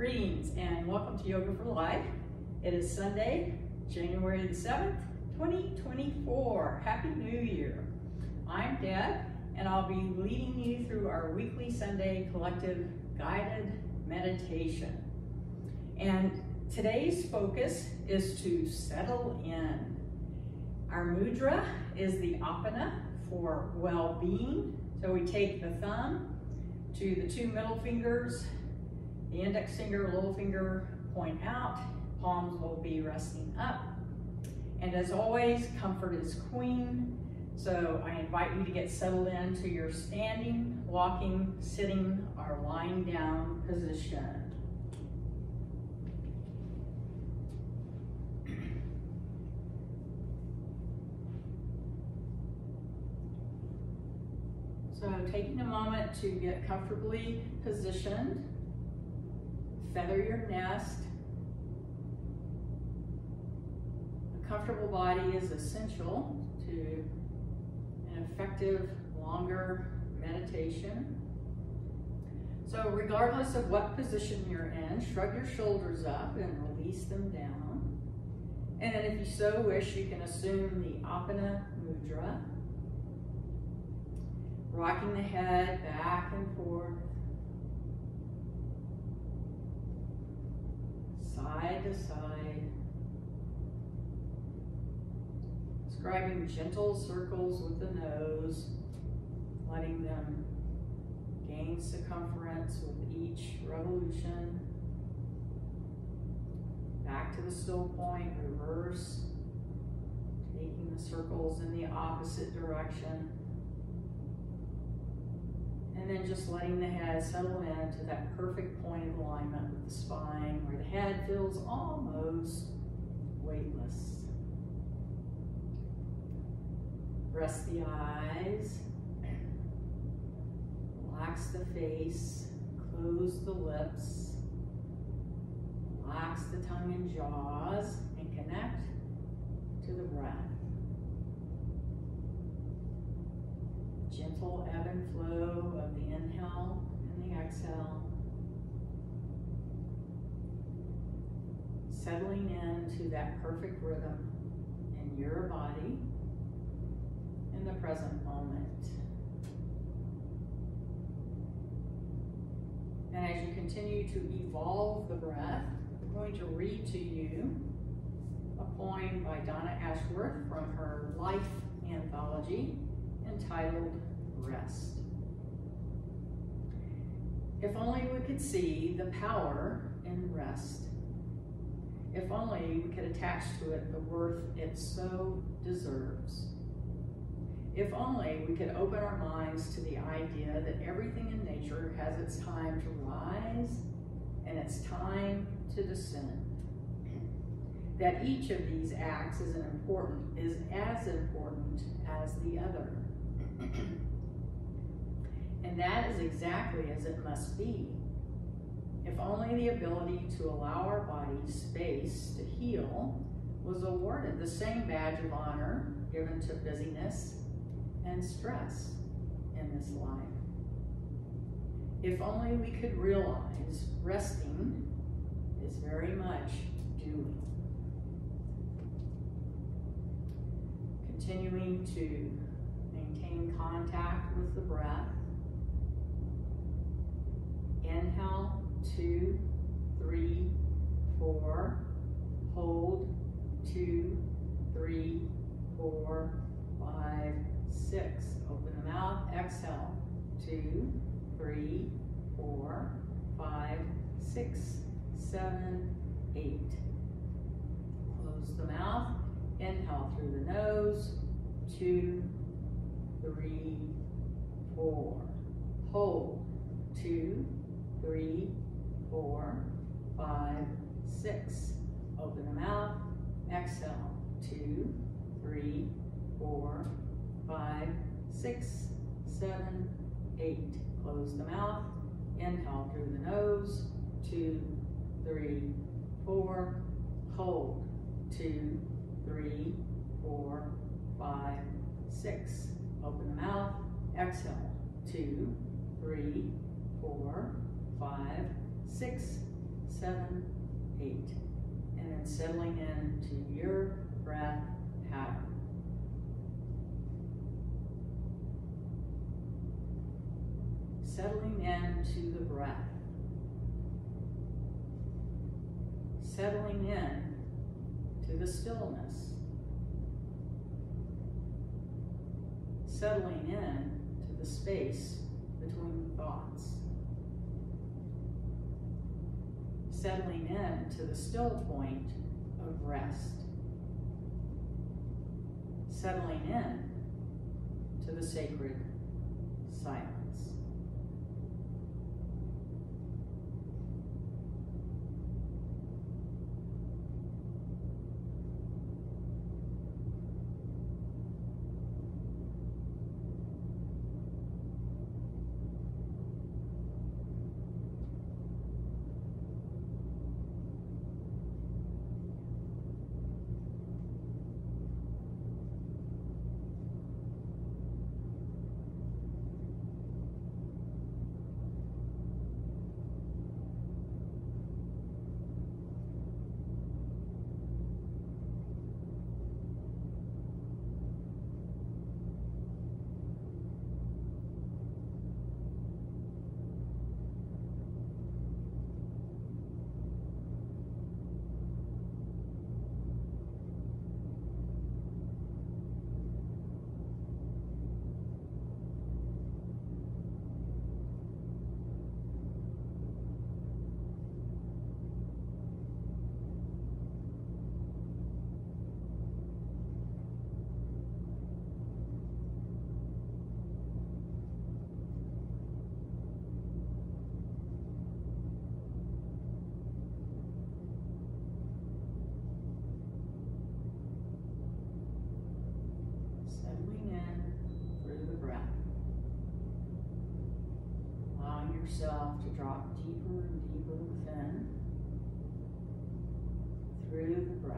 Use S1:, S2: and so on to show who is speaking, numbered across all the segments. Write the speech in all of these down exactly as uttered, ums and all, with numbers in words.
S1: Greetings and welcome to Yoga for Life. It is Sunday, January the seventh, twenty twenty-four. Happy New Year. I'm Deb and I'll be leading you through our weekly Sunday collective guided meditation. And today's focus is to settle in. Our mudra is the apana for well-being. So we take the thumb to the two middle fingers, the index finger, little finger point out, palms will be resting up. And as always, comfort is queen. So I invite you to get settled into your standing, walking, sitting, or lying down position. So taking a moment to get comfortably positioned, feather your nest. A comfortable body is essential to an effective, longer meditation. So regardless of what position you're in, shrug your shoulders up and release them down. And then if you so wish, you can assume the Apana Mudra, rocking the head back and forth, side to side, scribing gentle circles with the nose, letting them gain circumference with each revolution. Back to the still point, reverse, taking the circles in the opposite direction. And then just letting the head settle into that perfect point of alignment with the spine where the head feels almost weightless. Rest the eyes, relax the face, close the lips, relax the tongue and jaws, and connect to the breath. Gentle ebb and flow of the inhale and the exhale. Settling into that perfect rhythm in your body in the present moment. And as you continue to evolve the breath, I'm going to read to you a poem by Donna Ashworth from her Life anthology entitled Rest. If only we could see the power in rest. If only we could attach to it the worth it so deserves. If only we could open our minds to the idea that everything in nature has its time to rise and its time to descend. That each of these acts is an important, is as important as the other. And that is exactly as it must be. If only the ability to allow our body space to heal was awarded the same badge of honor given to busyness and stress in this life. If only we could realize resting is very much doing. Continuing to maintain contact with the breath. Inhale, two, three, four. Hold, two, three, four, five, six. Open the mouth, exhale, two, three, four, five, six, seven, eight. Close the mouth, inhale through the nose, two, three, four. Hold, two, three, four, five, six. Open the mouth, exhale, two, three, four, five, six, seven, eight. Close the mouth, inhale through the nose, two, three, four. Hold, two, three, four, five, six. Open the mouth, exhale, two, three, four, five, six, seven, eight. And then settling into your breath pattern. Settling into the breath. Settling in to the stillness. Settling in to the space between thoughts. Settling in to the still point of rest. Settling in to the sacred silence. Yourself to drop deeper and deeper within through the breath.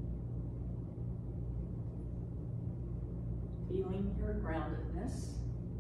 S1: Feeling your groundedness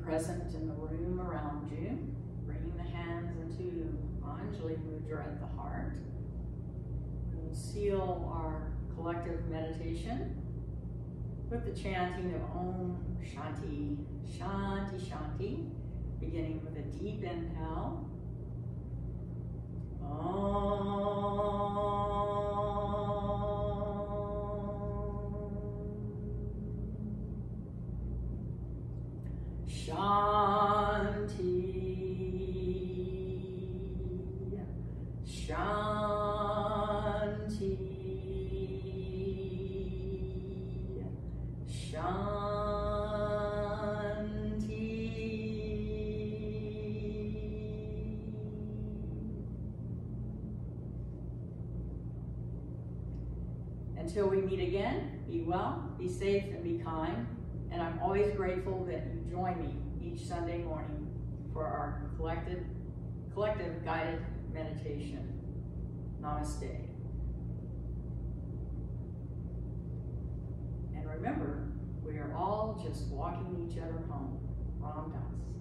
S1: present in the room around you, bringing the hands into Anjali Mudra at the heart. We'll seal our collective meditation with the chanting of Om Shanti, Shanti, Shanti, beginning with a deep inhale. Om. Shanti, Shanti, Shanti. Until we meet again, be well, be safe, and be kind. And I'm always grateful that you join me each Sunday morning for our collective, collective guided meditation. Namaste. And remember, we are all just walking each other home. Ram Das.